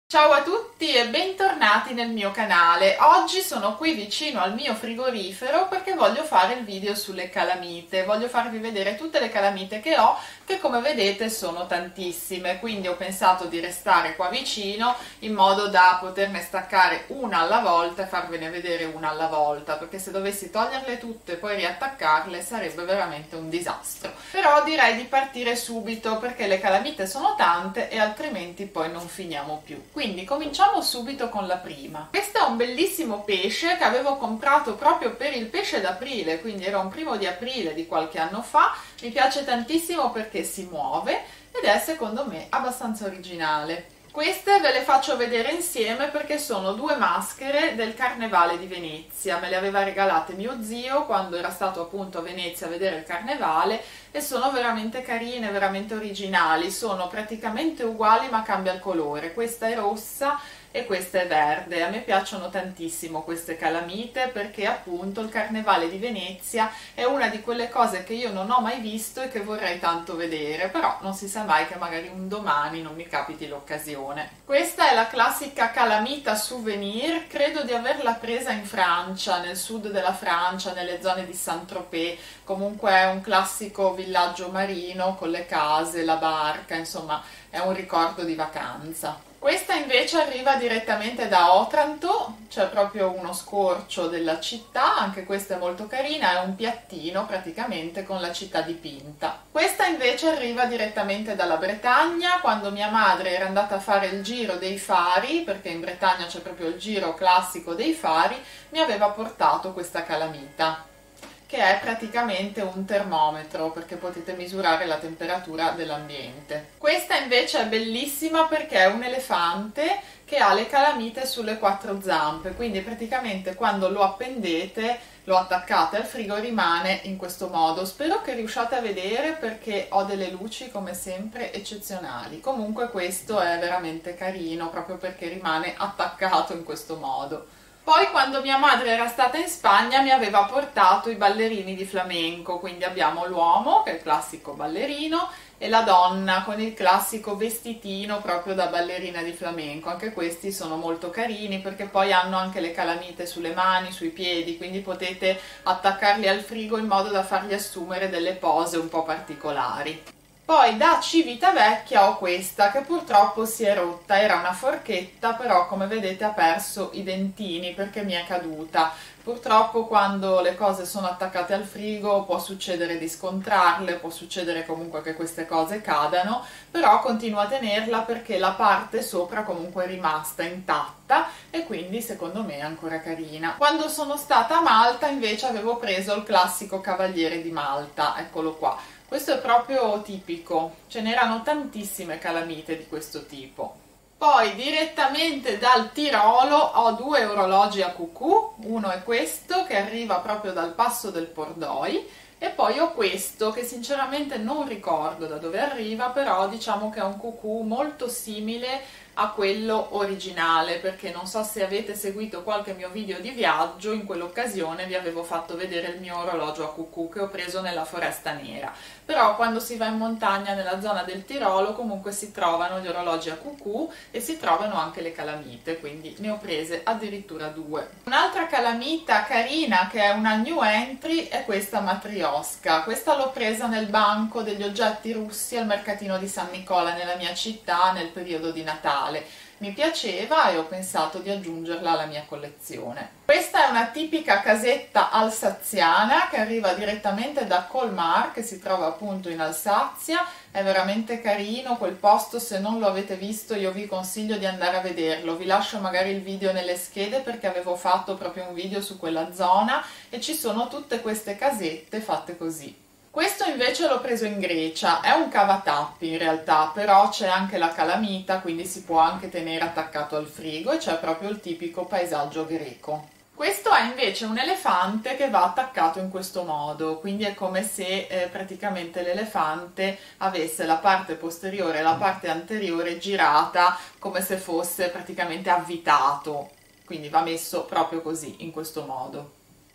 Ciao a tutti e bentornati nel mio canale. Oggi sono qui vicino al mio frigorifero perché voglio fare il video sulle calamite. Voglio farvi vedere tutte le calamite che ho, che come vedete sono tantissime, quindi ho pensato di restare qua vicino in modo da poterne staccare una alla volta e farvene vedere una alla volta, perché se dovessi toglierle tutte e poi riattaccarle sarebbe veramente un disastro. Però direi di partire subito perché le calamite sono tante e altrimenti poi non finiamo più. Quindi cominciamo subito con la prima. Questo è un bellissimo pesce che avevo comprato proprio per il pesce d'aprile, quindi era un 1° di qualche anno fa. Mi piace tantissimo perché si muove ed è secondo me abbastanza originale. Queste ve le faccio vedere insieme perché sono due maschere del Carnevale di Venezia. Me le aveva regalate mio zio quando era stato appunto a Venezia a vedere il Carnevale e sono veramente carine, veramente originali. Sono praticamente uguali ma cambia il colore. Questa è rossa e questa è verde. A me piacciono tantissimo queste calamite perché appunto il Carnevale di Venezia è una di quelle cose che io non ho mai visto e che vorrei tanto vedere, però non si sa mai che magari un domani non mi capiti l'occasione. Questa è la classica calamita souvenir, credo di averla presa in Francia, nel sud della Francia, nelle zone di Saint-Tropez. Comunque è un classico villaggio marino con le case, la barca, insomma è un ricordo di vacanza. Questa invece arriva direttamente da Otranto, c'è proprio uno scorcio della città, anche questa è molto carina, è un piattino praticamente con la città dipinta. Questa invece arriva direttamente dalla Bretagna, quando mia madre era andata a fare il giro dei fari, perché in Bretagna c'è proprio il giro classico dei fari, mi aveva portato questa calamita, che è praticamente un termometro perché potete misurare la temperatura dell'ambiente. Questa invece è bellissima perché è un elefante che ha le calamite sulle 4 zampe, quindi praticamente quando lo appendete, lo attaccate al frigo, rimane in questo modo. Spero che riusciate a vedere perché ho delle luci come sempre eccezionali. Comunque questo è veramente carino proprio perché rimane attaccato in questo modo. Poi quando mia madre era stata in Spagna mi aveva portato i ballerini di flamenco, quindi abbiamo l'uomo che è il classico ballerino e la donna con il classico vestitino proprio da ballerina di flamenco. Anche questi sono molto carini perché poi hanno anche le calamite sulle mani, sui piedi, quindi potete attaccarli al frigo in modo da fargli assumere delle pose un po' particolari. Poi da Civitavecchia ho questa che purtroppo si è rotta, era una forchetta però come vedete ha perso i dentini perché mi è caduta. Purtroppo quando le cose sono attaccate al frigo può succedere di scontrarle, può succedere comunque che queste cose cadano, però continuo a tenerla perché la parte sopra comunque è rimasta intatta e quindi secondo me è ancora carina. Quando sono stata a Malta invece avevo preso il classico Cavaliere di Malta, eccolo qua. Questo è proprio tipico, ce n'erano tantissime calamite di questo tipo. Poi direttamente dal Tirolo ho due orologi a cucù, uno è questo che arriva proprio dal passo del Pordoi e poi ho questo che sinceramente non ricordo da dove arriva, però diciamo che è un cucù molto simile a quello originale, perché non so se avete seguito qualche mio video di viaggio, in quell'occasione vi avevo fatto vedere il mio orologio a cucù che ho preso nella Foresta Nera. Però quando si va in montagna nella zona del Tirolo comunque si trovano gli orologi a cucù e si trovano anche le calamite, quindi ne ho prese addirittura due. Un'altra calamita carina che è una new entry è questa matriosca. Questa l'ho presa nel banco degli oggetti russi al mercatino di San Nicola nella mia città nel periodo di Natale. Mi piaceva e ho pensato di aggiungerla alla mia collezione. Questa è una tipica casetta alsaziana che arriva direttamente da Colmar, che si trova appunto in Alsazia. È veramente carino quel posto, se non lo avete visto io vi consiglio di andare a vederlo. Vi lascio magari il video nelle schede perché avevo fatto proprio un video su quella zona e ci sono tutte queste casette fatte così. Questo invece l'ho preso in Grecia, è un cavatappi in realtà, però c'è anche la calamita, quindi si può anche tenere attaccato al frigo e c'è proprio il tipico paesaggio greco. Questo è invece un elefante che va attaccato in questo modo, quindi è come se praticamente l'elefante avesse la parte posteriore e la parte anteriore girata come se fosse praticamente avvitato, quindi va messo proprio così, in questo modo.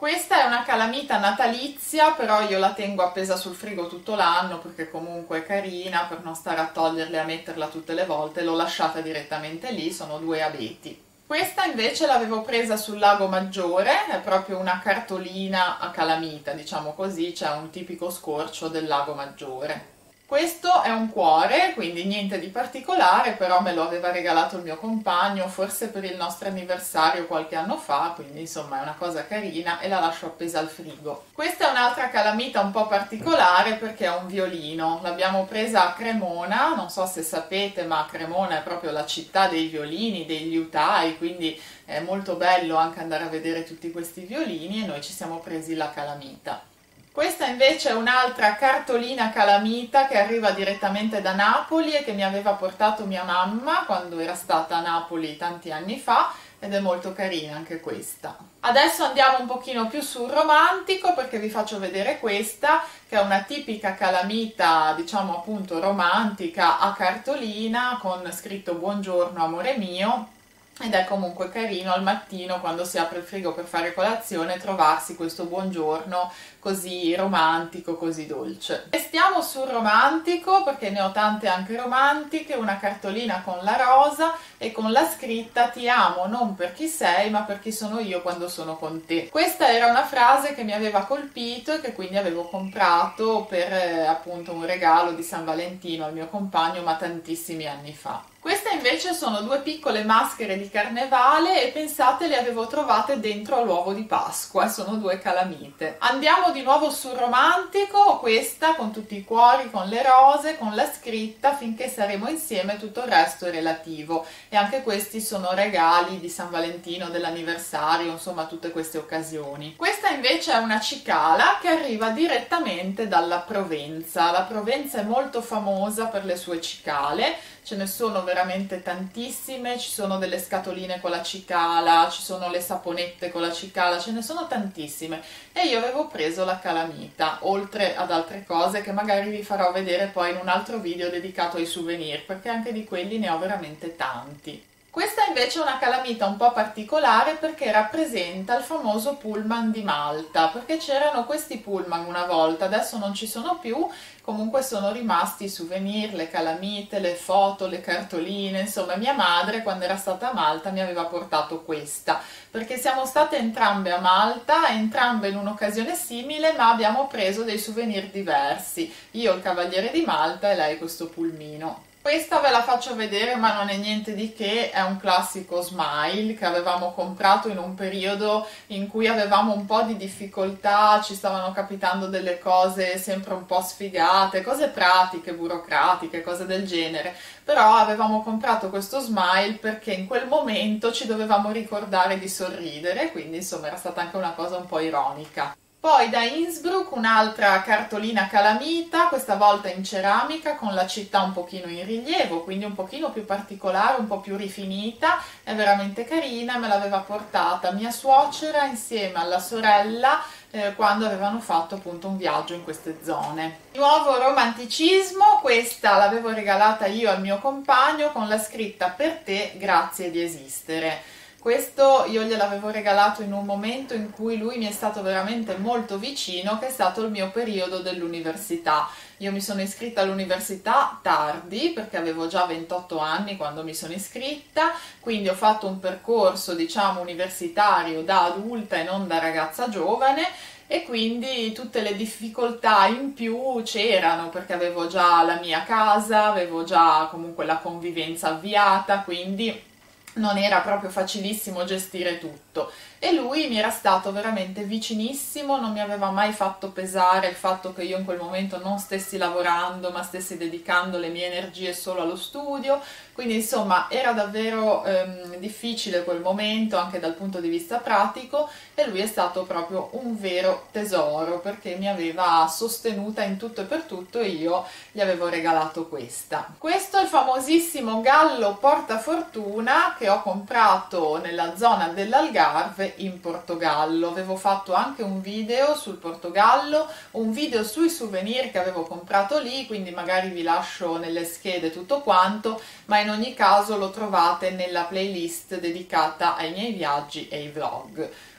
Questa è una calamita natalizia, però io la tengo appesa sul frigo tutto l'anno perché comunque è carina, per non stare a toglierla e a metterla tutte le volte, l'ho lasciata direttamente lì, sono 2 abeti. Questa invece l'avevo presa sul Lago Maggiore, è proprio una cartolina a calamita, diciamo così, c'è un tipico scorcio del Lago Maggiore. Questo è un cuore, quindi niente di particolare, però me lo aveva regalato il mio compagno, forse per il nostro anniversario qualche anno fa, quindi insomma è una cosa carina e la lascio appesa al frigo. Questa è un'altra calamita un po' particolare perché è un violino, l'abbiamo presa a Cremona, non so se sapete, ma Cremona è proprio la città dei violini, dei liutai, quindi è molto bello anche andare a vedere tutti questi violini e noi ci siamo presi la calamita. Questa invece è un'altra cartolina calamita che arriva direttamente da Napoli e che mi aveva portato mia mamma quando era stata a Napoli tanti anni fa ed è molto carina anche questa. Adesso andiamo un pochino più sul romantico perché vi faccio vedere questa che è una tipica calamita, diciamo appunto romantica a cartolina con scritto buongiorno amore mio. Ed è comunque carino al mattino quando si apre il frigo per fare colazione trovarsi questo buongiorno così romantico, così dolce. E stiamo sul romantico perché ne ho tante anche romantiche, una cartolina con la rosa e con la scritta ti amo non per chi sei ma per chi sono io quando sono con te. Questa era una frase che mi aveva colpito e che quindi avevo comprato per appunto un regalo di San Valentino al mio compagno ma tantissimi anni fa. Queste invece sono 2 piccole maschere di carnevale e pensate le avevo trovate dentro all'uovo di Pasqua, sono 2 calamite. Andiamo di nuovo sul romantico, questa con tutti i cuori, con le rose, con la scritta finché saremo insieme tutto il resto è relativo e anche questi sono regali di San Valentino, dell'anniversario, insomma tutte queste occasioni. Questa invece è una cicala che arriva direttamente dalla Provenza. La Provenza è molto famosa per le sue cicale, ce ne sono veramente tantissime, ci sono delle scatoline con la cicala, ci sono le saponette con la cicala, ce ne sono tantissime e io avevo preso la calamita, oltre ad altre cose che magari vi farò vedere poi in un altro video dedicato ai souvenir, perché anche di quelli ne ho veramente tanti. Questa invece è una calamita un po' particolare perché rappresenta il famoso pullman di Malta, perché c'erano questi pullman una volta, adesso non ci sono più, comunque sono rimasti i souvenir, le calamite, le foto, le cartoline, insomma mia madre quando era stata a Malta mi aveva portato questa, perché siamo state entrambe a Malta, entrambe in un'occasione simile, ma abbiamo preso dei souvenir diversi, io il Cavaliere di Malta e lei questo pulmino. Questa ve la faccio vedere ma non è niente di che, è un classico smile che avevamo comprato in un periodo in cui avevamo un po' di difficoltà, ci stavano capitando delle cose sempre un po' sfigate, cose pratiche, burocratiche, cose del genere, però avevamo comprato questo smile perché in quel momento ci dovevamo ricordare di sorridere, quindi insomma era stata anche una cosa un po' ironica. Poi da Innsbruck un'altra cartolina calamita, questa volta in ceramica con la città un pochino in rilievo, quindi un pochino più particolare, un po' più rifinita, è veramente carina, me l'aveva portata mia suocera insieme alla sorella quando avevano fatto appunto un viaggio in queste zone. Di nuovo romanticismo, questa l'avevo regalata io al mio compagno con la scritta per te, grazie di esistere. Questo io gliel'avevo regalato in un momento in cui lui mi è stato veramente molto vicino, che è stato il mio periodo dell'università. Io mi sono iscritta all'università tardi, perché avevo già 28 anni quando mi sono iscritta, quindi ho fatto un percorso, diciamo, universitario da adulta e non da ragazza giovane, e quindi tutte le difficoltà in più c'erano, perché avevo già la mia casa, avevo già comunque la convivenza avviata, quindi non era proprio facilissimo gestire tutto e lui mi era stato veramente vicinissimo, non mi aveva mai fatto pesare il fatto che io in quel momento non stessi lavorando ma stessi dedicando le mie energie solo allo studio, quindi insomma era davvero difficile quel momento anche dal punto di vista pratico e lui è stato proprio un vero tesoro perché mi aveva sostenuta in tutto e per tutto e io gli avevo regalato questa. Questo è il famosissimo gallo portafortuna che ho comprato nella zona dell'Algarve in Portogallo. Avevo fatto anche un video sul Portogallo, un video sui souvenir che avevo comprato lì, quindi magari vi lascio nelle schede tutto quanto, ma in ogni caso lo trovate nella playlist dedicata ai miei viaggi e ai vlog.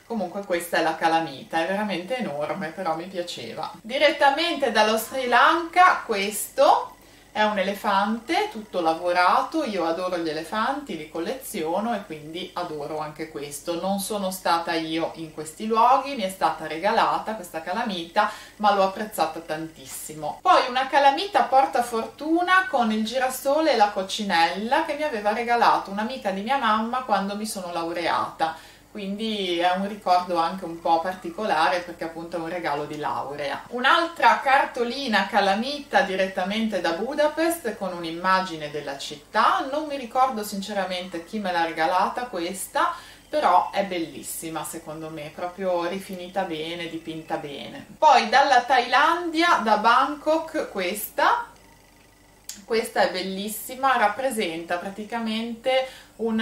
Comunque questa è la calamita, è veramente enorme, però mi piaceva. Direttamente dallo Sri Lanka questo è un elefante tutto lavorato, io adoro gli elefanti, li colleziono e quindi adoro anche questo. Non sono stata io in questi luoghi, mi è stata regalata questa calamita, ma l'ho apprezzata tantissimo. Poi una calamita portafortuna con il girasole e la coccinella che mi aveva regalato un'amica di mia mamma quando mi sono laureata. Quindi è un ricordo anche un po' particolare perché appunto è un regalo di laurea. Un'altra cartolina calamita direttamente da Budapest con un'immagine della città, non mi ricordo sinceramente chi me l'ha regalata questa, però è bellissima secondo me, proprio rifinita bene, dipinta bene. Poi dalla Thailandia, da Bangkok, questa è bellissima, rappresenta praticamente un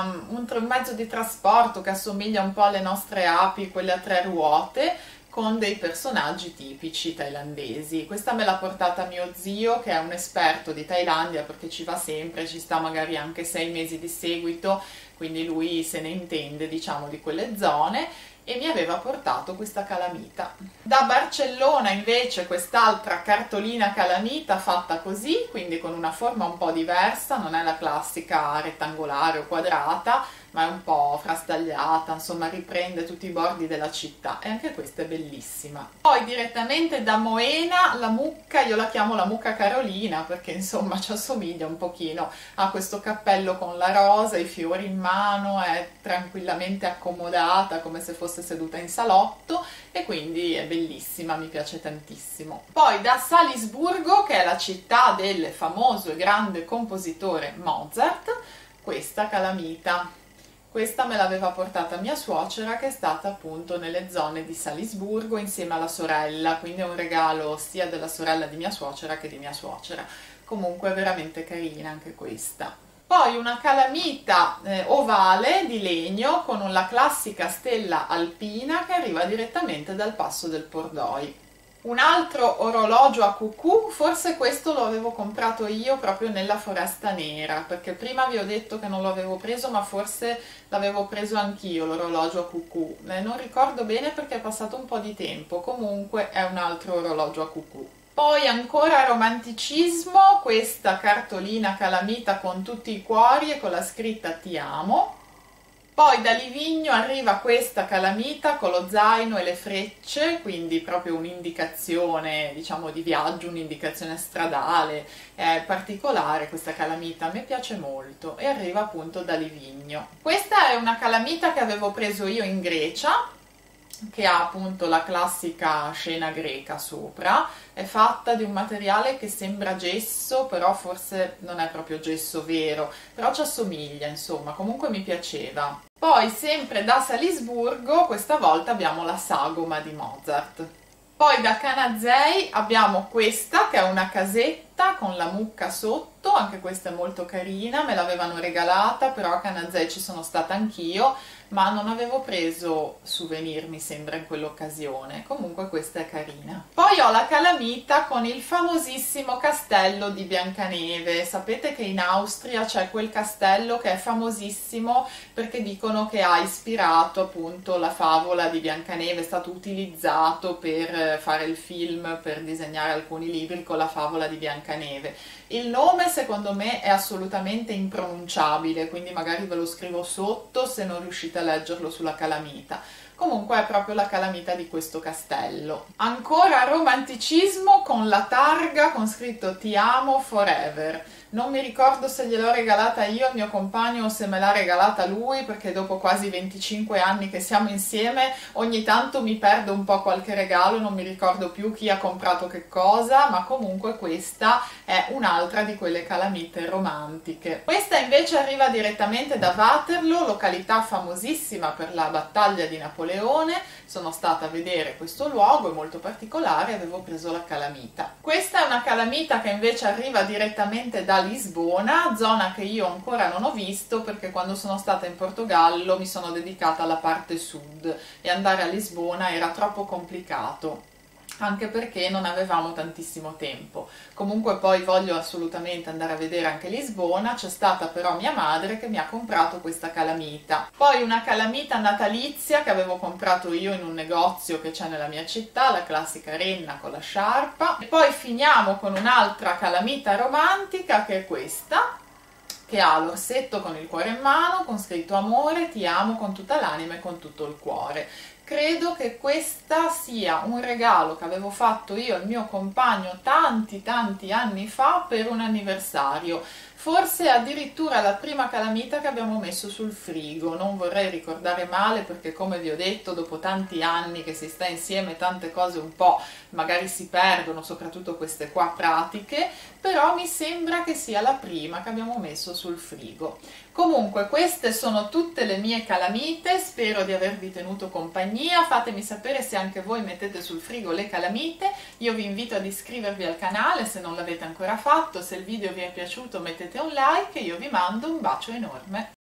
mezzo di trasporto che assomiglia un po' alle nostre api, quelle a 3 ruote, con dei personaggi tipici thailandesi. Questa me l'ha portata mio zio, che è un esperto di Thailandia perché ci va sempre, ci sta magari anche 6 mesi di seguito, quindi lui se ne intende, diciamo, di quelle zone, e mi aveva portato questa calamita. Da Barcellona invece quest'altra cartolina calamita fatta così, quindi con una forma un po' diversa, non è la classica rettangolare o quadrata, ma è un po' frastagliata, insomma riprende tutti i bordi della città e anche questa è bellissima. Poi direttamente da Moena la mucca, io la chiamo la mucca Carolina perché insomma ci assomiglia un pochino a questo cappello con la rosa, i fiori in mano, è tranquillamente accomodata come se fosse seduta in salotto e quindi è bellissima, mi piace tantissimo. Poi da Salisburgo, che è la città del famoso e grande compositore Mozart, questa calamita. Questa me l'aveva portata mia suocera che è stata appunto nelle zone di Salisburgo insieme alla sorella, quindi è un regalo sia della sorella di mia suocera che di mia suocera. Comunque è veramente carina anche questa. Poi una calamita ovale di legno con la classica stella alpina che arriva direttamente dal passo del Pordoi. Un altro orologio a cucù, forse questo lo avevo comprato io proprio nella Foresta Nera, perché prima vi ho detto che non lo avevo preso, ma forse l'avevo preso anch'io l'orologio a cucù. Non ricordo bene perché è passato un po' di tempo, comunque è un altro orologio a cucù. Poi ancora romanticismo, questa cartolina calamita con tutti i cuori e con la scritta Ti amo. Poi da Livigno arriva questa calamita con lo zaino e le frecce, quindi proprio un'indicazione, diciamo, di viaggio, un'indicazione stradale, è particolare questa calamita, a me piace molto e arriva appunto da Livigno. Questa è una calamita che avevo preso io in Grecia, che ha appunto la classica scena greca sopra, è fatta di un materiale che sembra gesso, però forse non è proprio gesso vero, però ci assomiglia, insomma, comunque mi piaceva. Poi sempre da Salisburgo, questa volta abbiamo la sagoma di Mozart. Poi da Canazei abbiamo questa che è una casetta con la mucca sotto, anche questa è molto carina, me l'avevano regalata, però a Canazei ci sono stata anch'io, ma non avevo preso souvenir mi sembra in quell'occasione, comunque questa è carina. Poi ho la calamita con il famosissimo castello di Biancaneve, sapete che in Austria c'è quel castello che è famosissimo perché dicono che ha ispirato appunto la favola di Biancaneve, è stato utilizzato per fare il film, per disegnare alcuni libri con la favola di Biancaneve. Il nome secondo me è assolutamente impronunciabile, quindi magari ve lo scrivo sotto se non riuscite a leggerlo sulla calamita. Comunque è proprio la calamita di questo castello. Ancora romanticismo con la targa con scritto Ti amo forever. Non mi ricordo se gliel'ho regalata io al mio compagno o se me l'ha regalata lui, perché dopo quasi 25 anni che siamo insieme ogni tanto mi perdo un po' qualche regalo, non mi ricordo più chi ha comprato che cosa, ma comunque questa è un'altra di quelle calamite romantiche. Questa invece arriva direttamente da Waterloo, località famosissima per la battaglia di Napoleone. Sono stata a vedere questo luogo, è molto particolare e avevo preso la calamita. Questa è una calamita che invece arriva direttamente da Lisbona, zona che io ancora non ho visto perché quando sono stata in Portogallo mi sono dedicata alla parte sud e andare a Lisbona era troppo complicato. anche perché non avevamo tantissimo tempo. Comunque poi voglio assolutamente andare a vedere anche Lisbona, c'è stata però mia madre che mi ha comprato questa calamita. Poi una calamita natalizia che avevo comprato io in un negozio che c'è nella mia città, la classica renna con la sciarpa. E poi finiamo con un'altra calamita romantica che è questa, che ha l'orsetto con il cuore in mano, con scritto amore, ti amo con tutta l'anima e con tutto il cuore. Credo che questa sia un regalo che avevo fatto io al mio compagno tanti anni fa per un anniversario. Forse addirittura la prima calamita che abbiamo messo sul frigo, non vorrei ricordare male perché come vi ho detto dopo tanti anni che si sta insieme tante cose un po' magari si perdono, soprattutto queste qua pratiche, però mi sembra che sia la prima che abbiamo messo sul frigo. Comunque queste sono tutte le mie calamite, spero di avervi tenuto compagnia, fatemi sapere se anche voi mettete sul frigo le calamite, io vi invito ad iscrivervi al canale se non l'avete ancora fatto, se il video vi è piaciuto mettete un like e io vi mando un bacio enorme.